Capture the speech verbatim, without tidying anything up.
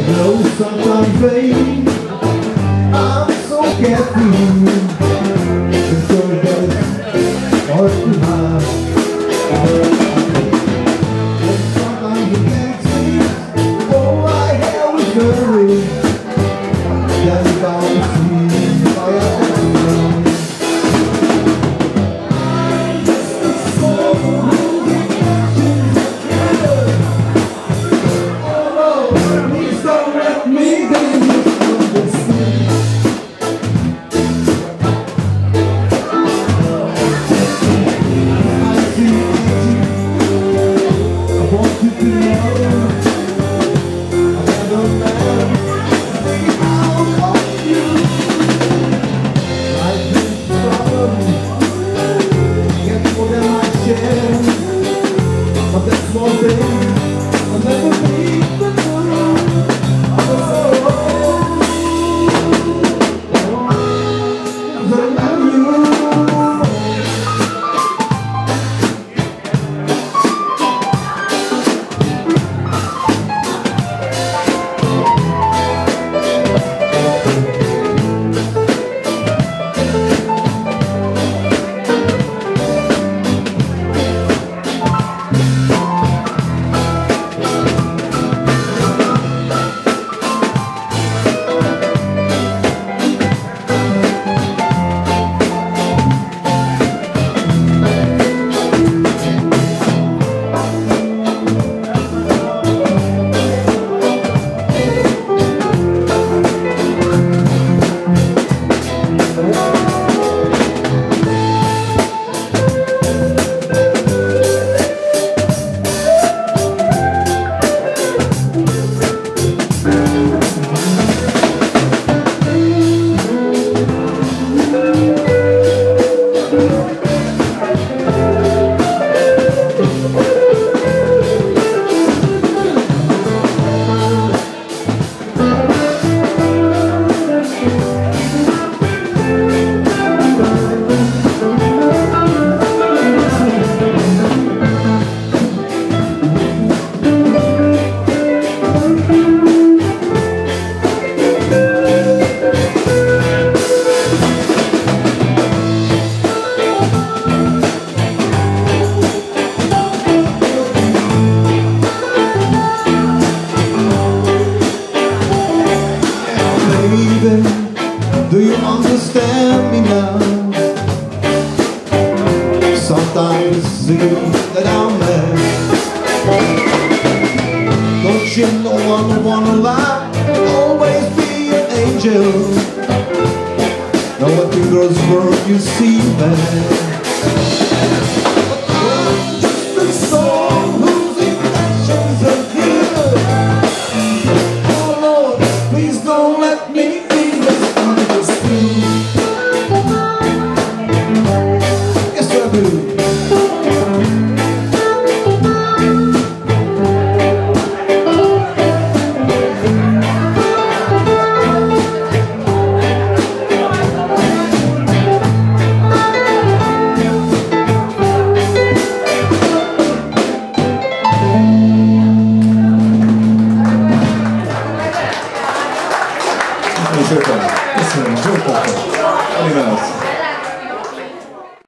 know sometimes, babe, I'm so carefree. The story gets hard to hide. And sometimes you can't see, oh, I have a hurry. Then you can't see, I have a hurry. But that small thing, I'll never be the one. Do you understand me now? Sometimes it seems that I'm mad. Don't you know I don't wanna lie, always be an angel. Now what the girls were, you see that.